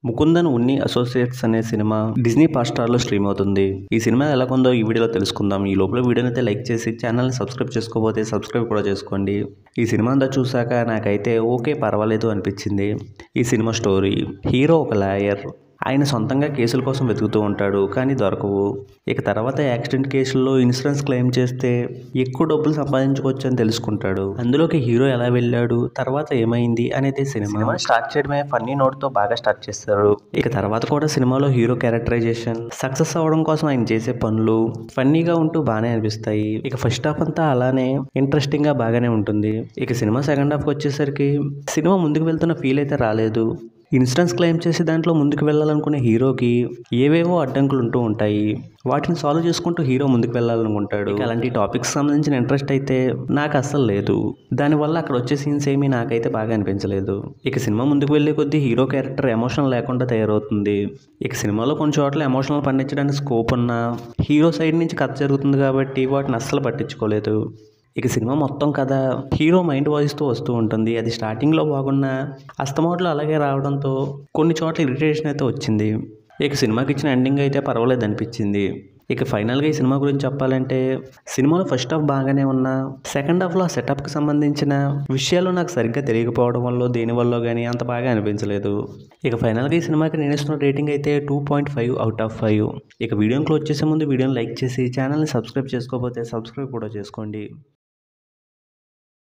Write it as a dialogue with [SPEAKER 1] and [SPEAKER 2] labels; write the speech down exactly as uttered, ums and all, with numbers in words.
[SPEAKER 1] Mukundan Unni associates అనే cinema Disney Hotstar లో stream అవుతుంది. ఈ సినిమా ఎలా ఉందో ఈ వీడియోలో తెలుసుకుందాం. ఈ లోపల వీడియోని అయితే లైక్ చేసి ఛానల్ ని సబ్స్క్రైబ్ చేసుకోకపోతే సబ్స్క్రైబ్ కూడా చేసుకోండి. ఈ సినిమా అంతా చూసాక నాకైతే ఓకే పర్వాలేదు అనిపించింది. ఈ సినిమా స్టోరీ హీరో ఒక లాయర్. ఆయన సొంతంగా కేసుల కోసం వెతుకుతూ ఉంటాడు, కానీ దొరకవు. ఇక తర్వాత యాక్సిడెంట్ కేసుల్లో ఇన్సూరెన్స్ క్లెయిమ్ చేస్తే ఎక్కువ డబ్బులు సంపాదించుకోవచ్చు అని తెలుసుకుంటాడు. అందులోకి హీరో ఎలా వెళ్ళాడు, తర్వాత ఏమైంది అనేది సినిమా స్టార్ట్ చేయడమే ఫన్నీ నోట్ తో బాగా స్టార్ట్ చేస్తారు. ఇక తర్వాత కూడా సినిమాలో హీరో క్యారెక్టరైజేషన్, సక్సెస్ అవ్వడం కోసం ఆయన చేసే పనులు ఫన్నీగా ఉంటూ బాగానే అనిపిస్తాయి. ఇక ఫస్ట్ హాఫ్ అంతా అలానే ఇంట్రెస్టింగ్ గా బాగానే ఉంటుంది. ఇక సినిమా సెకండ్ హాఫ్ వచ్చేసరికి సినిమా ముందుకు వెళ్తున్న ఫీల్ అయితే రాలేదు. ఇన్సూరెన్స్ క్లెయిమ్ చేసి దాంట్లో ముందుకు వెళ్ళాలనుకునే హీరోకి ఏవేవో అడ్డంకులు ఉంటూ ఉంటాయి. వాటిని సాల్వ్ చేసుకుంటూ హీరో ముందుకు వెళ్ళాలనుకుంటాడు. అలాంటి టాపిక్స్ సంబంధించిన ఇంట్రెస్ట్ అయితే నాకు అస్సలు లేదు. దానివల్ల అక్కడ వచ్చే సీన్స్ ఏమీ నాకైతే బాగా అనిపించలేదు. ఇక సినిమా ముందుకు వెళ్ళే కొద్దీ హీరో క్యారెక్టర్ ఎమోషనల్ లేకుండా తయారవుతుంది. ఇక సినిమాలో కొన్ని చోట్ల ఎమోషనల్ పండించడానికి స్కోప్ ఉన్నా హీరో సైడ్ నుంచి కథ జరుగుతుంది కాబట్టి వాటిని అస్సలు పట్టించుకోలేదు. ఇక సినిమా మొత్తం కథ హీరో మైండ్ వాయిస్తో వస్తూ ఉంటుంది. అది స్టార్టింగ్లో బాగున్న అస్తమాట్లు అలాగే రావడంతో కొన్ని చోట్ల ఇరిటేషన్ అయితే వచ్చింది. ఇక సినిమాకి ఇచ్చిన ఎండింగ్ అయితే పర్వాలేదు అనిపించింది. ఇక ఫైనల్గా ఈ సినిమా గురించి చెప్పాలంటే సినిమాలో ఫస్ట్ హాఫ్ బాగానే ఉన్నా సెకండ్ హాఫ్లో ఆ సెటప్కి సంబంధించిన విషయాలు నాకు సరిగ్గా తెలియకపోవడం వల్ల దేనివల్ల కానీ అంత బాగా అనిపించలేదు. ఇక ఫైనల్గా ఈ సినిమాకి నేను ఇస్తున్న రేటింగ్ అయితే two point five out of five. ఇక వీడియోని క్లోజ్ చేసే ముందు వీడియోని లైక్ చేసి ఛానల్ని సబ్స్క్రైబ్ చేసుకోకపోతే సబ్స్క్రైబ్ కూడా చేసుకోండి.